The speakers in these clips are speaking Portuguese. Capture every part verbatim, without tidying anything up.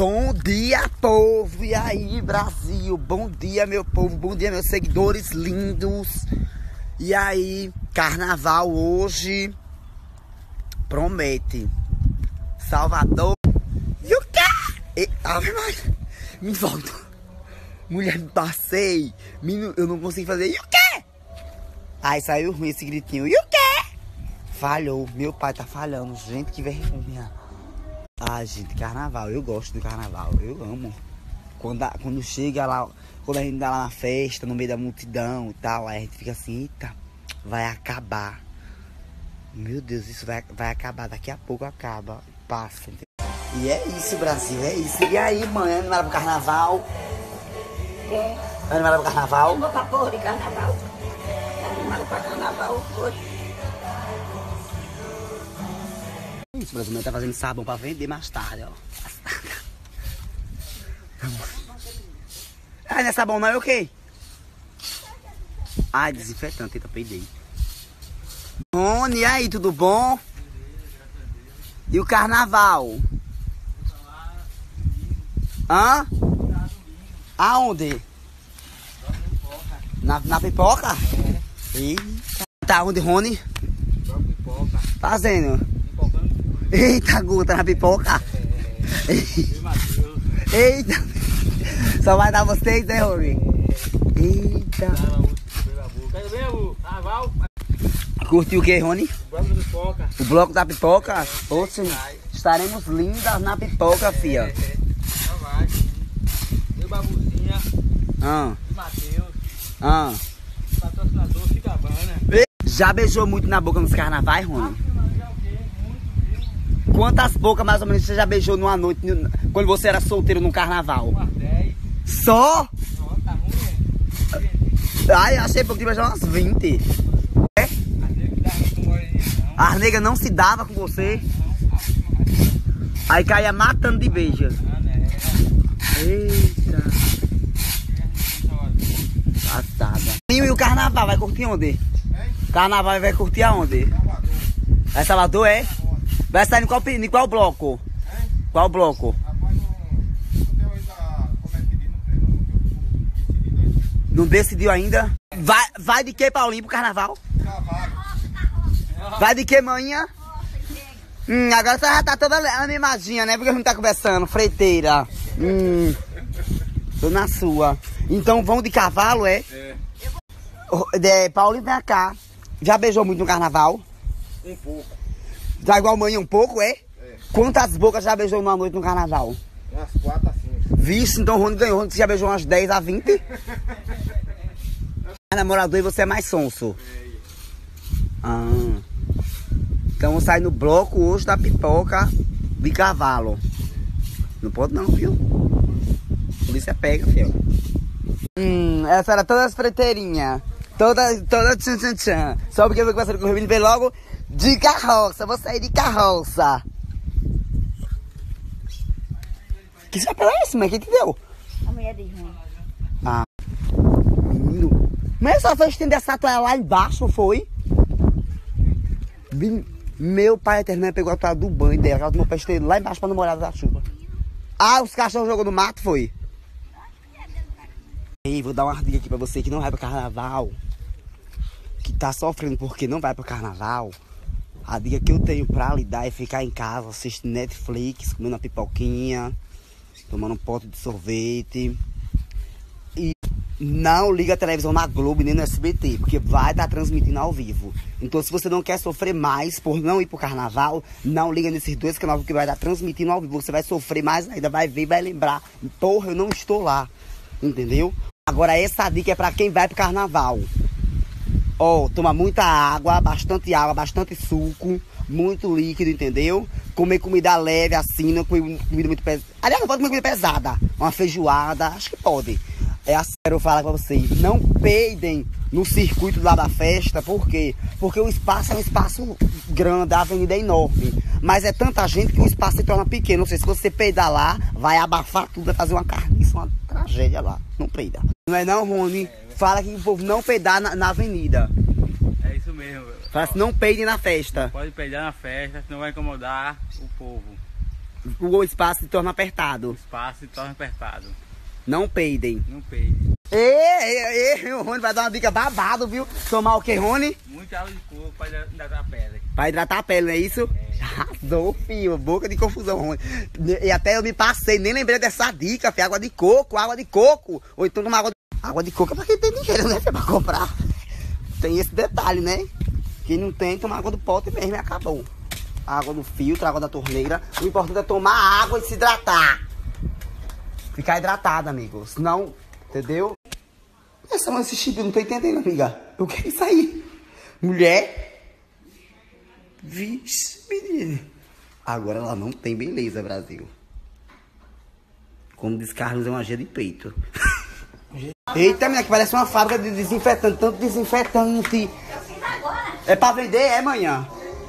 Bom dia, povo! E aí, Brasil? Bom dia, meu povo! Bom dia, meus seguidores lindos! E aí, carnaval hoje promete. Salvador. E o quê? E, ave Maria, me volta. Mulher, me passei. Me, eu não consigo fazer. E o quê? Aí saiu ruim esse gritinho. E o quê? Falhou. Meu pai tá falhando. Gente, que vergonha. Ai, gente, carnaval. Eu gosto do carnaval. Eu amo. Quando, quando chega lá, quando a gente tá lá na festa, no meio da multidão e tal, aí a gente fica assim, eita, vai acabar. Meu Deus, isso vai, vai acabar. Daqui a pouco acaba. Passa. Entendeu? E é isso, Brasil. É isso. E aí, mãe, animada pro carnaval? É. Animada pro carnaval? Vamos pra porra de carnaval. Animada pra carnaval hoje. Isso, Brasil, mãe tá fazendo sabão pra vender mais tarde, ó. Ah, não é sabão não, é o quê? Ai, desinfetante, eita, peidei. Rony, e aí, tudo bom? E o carnaval? Hã? Aonde? Na, na pipoca? É. Eita. Tá onde, Rony? Na pipoca. Fazendo? Eita, Guta, na pipoca? É. É. Eita. Só vai dar vocês, né, Rony? Eita. Curtiu o que, Rony? O bloco da pipoca. O bloco da pipoca? Poxa, estaremos lindas na pipoca, fia. É, é. Já vai. Eu, Babuzinha. Ah. E Matheus. Ah. Patrocinador Cigabana. Já beijou muito na boca nos carnavais, Rony? Quantas bocas mais ou menos você já beijou numa noite, quando você era solteiro no carnaval? Umas dez. Só? Não, tá ruim, é? Ai, achei pouco de beijar umas vinte. É? As negas não se dava com você? Aí caía matando de beijo. Eita. Passada. E o carnaval, vai curtir onde? Carnaval vai curtir aonde? É Salvador, é? Vai sair em qual, em qual bloco? Qual bloco? Não decidiu ainda? Vai, vai de que, Paulinho, pro carnaval? Vai de que, manhã? Hum, agora você já tá toda animadinha, né? Porque não tá conversando. Freiteira. Hum, tô na sua. Então vão de cavalo, é? É. Paulinho, vem cá. Já beijou muito no carnaval? Um pouco. Já igual manhã um pouco, é? É. Quantas bocas já beijou numa noite no carnaval? Umas quatro a cinco. Vixe, então o Rony ganhou. Você já beijou umas dez a vinte? A namorador e você é mais sonso. Ah. Então vamos sair no bloco hoje da pipoca de cavalo. Não pode não, viu? A polícia pega, filho. Hum, essa era toda as freiteirinhas. Toda, toda tchan tchan tchan. Só porque eu vou começar a correr, vem logo de carroça. Vou sair de carroça. Que chapéu é esse, mas que te deu? A mulher de ruim. Ah, menino. Mas só foi estender essa toalha lá embaixo, foi? Meu pai eterno pegou a toalha do banho dela, ela tomou pra estender lá embaixo pra namorada da chuva. Ah, os cachorros jogou no mato, foi? Ei, vou dar uma dica aqui pra você que não vai pro carnaval, que tá sofrendo porque não vai pro carnaval. A dica que eu tenho pra lhe dar é ficar em casa, assistindo Netflix, comendo uma pipoquinha, tomando um pote de sorvete. E não liga a televisão na Globo nem no S B T, porque vai estar transmitindo ao vivo. Então se você não quer sofrer mais por não ir pro carnaval, não liga nesses dois canais, porque vai estar transmitindo ao vivo. Você vai sofrer mais ainda, vai ver e vai lembrar. Porra, eu não estou lá. Entendeu? Agora essa dica é pra quem vai pro carnaval. Ó, oh, toma muita água, bastante água, bastante suco, muito líquido, entendeu? Comer comida leve assim, não comer comida muito pesada. Aliás, não pode comer comida pesada. Uma feijoada, acho que pode. É a sério, eu falo pra vocês, não peidem no circuito lá da festa, por quê? Porque o espaço é um espaço grande, a avenida é enorme. Mas é tanta gente que o espaço se torna pequeno. Não sei, se você peidar lá, vai abafar tudo, vai fazer uma carniça, uma tragédia lá. Não peida. Não é não, Rony? Fala que o povo não peidar na, na avenida. É isso mesmo. Fala assim, não peidem na festa. Pode peidar na festa, senão vai incomodar o povo. o espaço se torna apertado. O espaço se torna apertado. Não peidem. Não peide. Ei, ei, ei, o Rony vai dar uma dica babado, viu? Tomar o que, Rony? Muita água de coco para hidratar a pele. Pra hidratar a pele, não é isso? É. Arrasou, filho. Boca de confusão, Rony. E até eu me passei, nem lembrei dessa dica, filho. Água de coco, água de coco. Ou então tomar água de... Água de coco é pra quem tem dinheiro, né, filho? Pra comprar. Tem esse detalhe, né? Quem não tem, toma água do pote mesmo e acabou. Água do filtro, água da torneira. O importante é tomar água e se hidratar. Ficar hidratado, amigo. Senão, entendeu? Essa mãe assistir, eu não tô entendendo, amiga. O que é isso aí? Mulher? Vixe, menina. Agora ela não tem beleza, Brasil. Como diz Carlos, é uma G de peito. Eita, menina, que parece uma fábrica de desinfetante. Tanto desinfetante. É pra vender? É amanhã.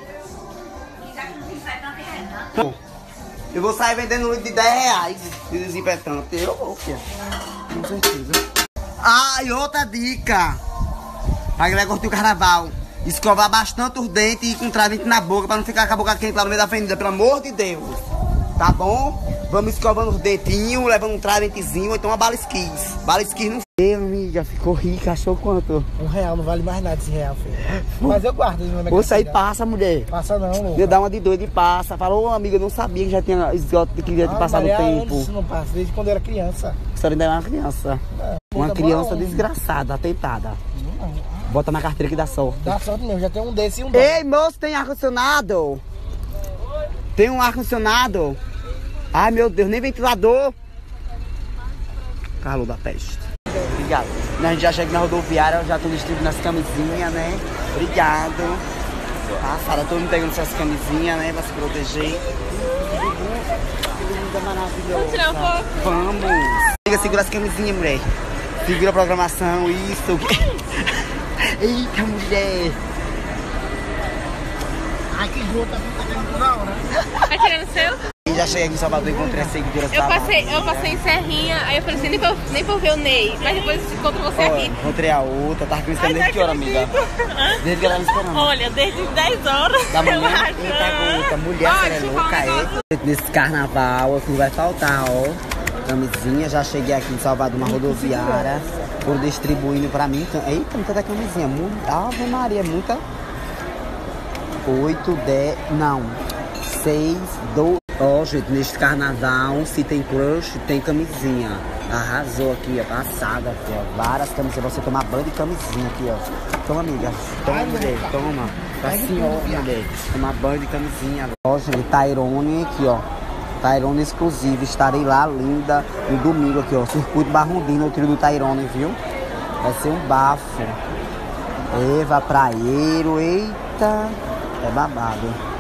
Eu vou sair vendendo um de dez reais de desinfetante. Eu vou, filha. Com certeza. Ah, e outra dica. Pra galera curtir o carnaval. Escovar bastante os dentes e ir com travinte na boca pra não ficar com a boca quente lá no meio da avenida. Pelo amor de Deus. Tá bom? Vamos escovando os dentinhos, levando um traventezinho ou então uma bala esquis. Bala esquis não... Ei, amiga, ficou rica. Achou quanto? Um real, não vale mais nada esse real, filho. Mas eu guardo. Você aí passa, mulher. Passa não, louco. Eu dá uma de doido e passa. Falou, oh, amiga, eu não sabia que já tinha esgoto que ia te Ah, passar no Maria, tempo. Isso não passa, desde quando eu era criança. A senhora ainda é uma criança. É, Uma muita criança boa, desgraçada, atentada. Não, Bota na carteira que dá sorte. dá sorte mesmo, já tem um desse e um desse. Ei, moço, tem ar-condicionado? Tem um ar-condicionado? Ai, meu Deus, nem ventilador. Calor da peste. Obrigado. A gente já chega na rodoviária, eu já tô distribuindo as camisinhas, né? Obrigado. Ah, Sara, todo mundo pegando suas camisinhas, né? Pra se proteger. Que linda, maravilhosa. Vamos tirar um pouco? Vamos. Siga, segura as camisinhas, mulher. Segura a programação, isso. Eita, mulher. Ai, que gota, tá querendo na hora. Tá tirando o seu? E já cheguei aqui em Salvador e encontrei a seguidora. Eu passei, eu passei em Serrinha, aí eu falei assim, nem pra, nem pra ver o Ney, mas depois eu encontro você Ó, aqui. encontrei a outra, tava me esperando Ai, desde que hora, não amiga? acredito. Desde que ela me esperando. Olha, desde dez horas. Da manhã, relaxando. eita gota, mulher, Ó, você é deixa eu falar louca, um é? negócio. Nesse carnaval, aqui não vai faltar, ó. Camisinha, já cheguei aqui em Salvador, uma rodoviária. Foram distribuindo pra mim. Eita, muita da camisinha. Muita, Ave Maria, muita. Oito, dez, não. Seis, doze. Ó, gente, neste carnaval, se tem crush, tem camisinha. Arrasou aqui, ó, passada aqui, ó. Várias camisinhas, você tomar banho de camisinha aqui, ó. Toma, amiga. Toma, Ai, mulher, louca. toma. Pra Ai, senhora, que mulher. Tomar banho de camisinha. Ó, gente, Tyrone aqui, ó. Tyrone exclusivo. Estarei lá, linda, no domingo aqui, ó. Circuito Barrundino, o trio do Tyrone, viu? Vai ser um bafo. Eva, praieiro, eita. É babado.